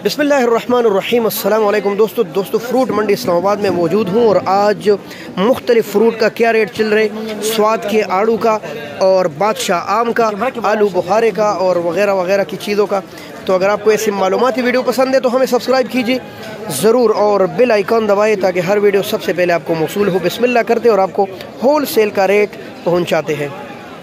बिस्मिल्लाहिर्रहमानिर्रहीम। अस्सलाम वालेकुम दोस्तों फ्रूट मंडी इस्लामाबाद में मौजूद हूँ और आज मुख्तलिफ़ फ्रूट का क्या रेट चल रहे, स्वाद के आड़ू का और बादशाह आम का, आलू बुखारे का और वगैरह वगैरह की चीज़ों का। तो अगर आपको ऐसी मालूमाती वीडियो पसंद है तो हमें सब्सक्राइब कीजिए ज़रूर और बेल आइकॉन दबाएँ ताकि हर वीडियो सबसे पहले आपको मौसूल हो। बिस्मिल्लाह करते और आपको होल सेल का रेट पहुँचाते हैं।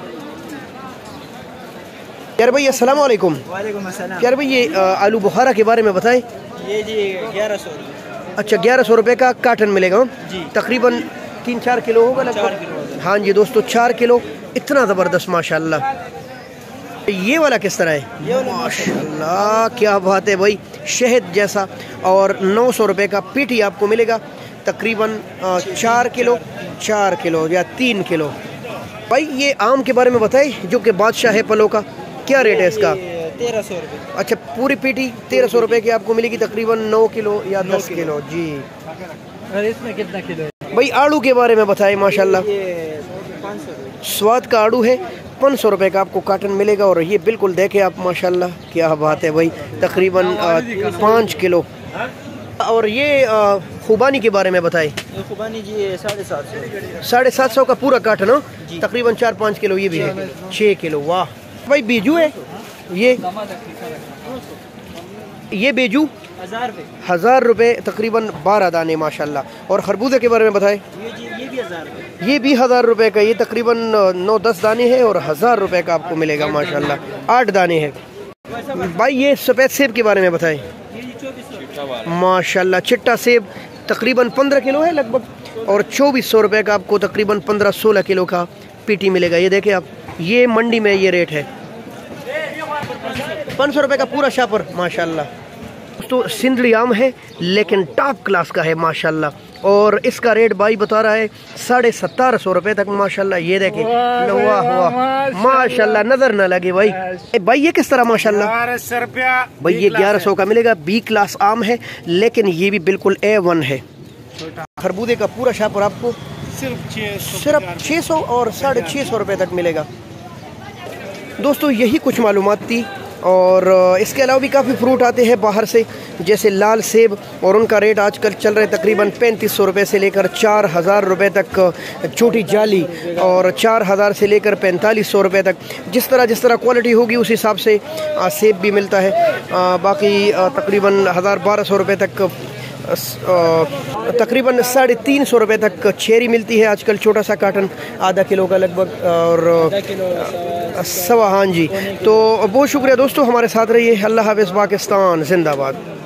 यार भाई अस्सलाम वालेकुम। वालेकुम अस्सलाम। यार भाई ये आलू बुखारा के बारे में बताएं। ये जी 1100। अच्छा 1100 रुपये का कार्टन मिलेगा जी, तकरीबन 3-4 किलो होगा लगभग। 4 किलो। हाँ जी दोस्तों 4 किलो, इतना ज़बरदस्त माशाल्लाह। ये वाला किस तरह है? ये वाला माशाल्लाह क्या बात है भाई, शहद जैसा। और 900 रुपये का पीटी आपको मिलेगा तकरीबन 4 किलो या 3 किलो। भाई ये आम के बारे में बताए जो कि बादशाह है फलों का, क्या रेट है इसका? 1300 रुपये। अच्छा पूरी पीटी 1300 रुपये की आपको मिलेगी तकरीबन 9 किलो या 10 किलो जी। और इसमें कितना किलो है? भाई आड़ू के बारे में बताएं। माशाल्लाह ये 500 रुपये। स्वाद का आड़ू है, 500 रुपये का आपको कार्टन मिलेगा। और ये बिल्कुल देखें आप माशाल्लाह क्या बात है भाई, तकरीबन 5 किलो। और ये खुबानी के बारे में बताएं। ये खुबानी जी 750। 750 का पूरा कार्टन हो, जी। तकरीबन 4-5 किलो। ये भी है 6 किलो। वाह भाई बीजू है ये बेजू 1000 रुपये। 1000 रुपये तकरीबन 12 दाने माशाल्लाह। और खरबूजे के बारे में बताएं। ये भी 1000 रुपये। ये भी 1000 रुपये का, ये तकरीबन 9-10 दाने हैं और 1000 रुपये का आपको मिलेगा माशाल्लाह। 8 दाने हैं। भाई ये सफ़ेद सेब के बारे में बताएं। ये 2400 माशाल्लाह चिट्टा सेब तकरीबन 15 किलो है लगभग और 2400 रुपये का आपको तकरीबन 15-16 किलो का पीटी मिलेगा। ये देखें आप, ये मंडी में ये रेट है 500 रुपये का पूरा शापर माशाल्लाह। तो सिंधड़ी आम है लेकिन टॉप क्लास का है माशाल्लाह और इसका रेट भाई बता रहा है 1750 रुपये तक माशाल्लाह। ये देखें वाह माशाल्लाह, नजर ना लगे भाई। भाई ये किस तरह माशाल्लाह? 1100 रुपया भाई ये 1100 का मिलेगा। बी क्लास आम है लेकिन ये भी बिल्कुल A1 है। खरबूजे का पूरा शापर आपको सिर्फ 600 और 650 रुपये तक मिलेगा। दोस्तों यही कुछ मालूमात थी और इसके अलावा भी काफ़ी फ्रूट आते हैं बाहर से, जैसे लाल सेब, और उनका रेट आजकल चल रहे तकरीबन 3500 रुपये से लेकर 4000 रुपये तक छोटी जाली, और 4000 से लेकर 4500 रुपये तक। जिस तरह क्वालिटी होगी उस हिसाब से सेब भी मिलता है। बाकी तकरीबन 1000-1200 रुपये तक, तकरीबन 350 रुपये तक चेरी मिलती है आजकल, छोटा सा कार्टन आधा किलो का लगभग और सवा। हाँ जी, तो बहुत शुक्रिया दोस्तों, हमारे साथ रहिए। अल्लाह हाफ़िज़, पाकिस्तान जिंदाबाद।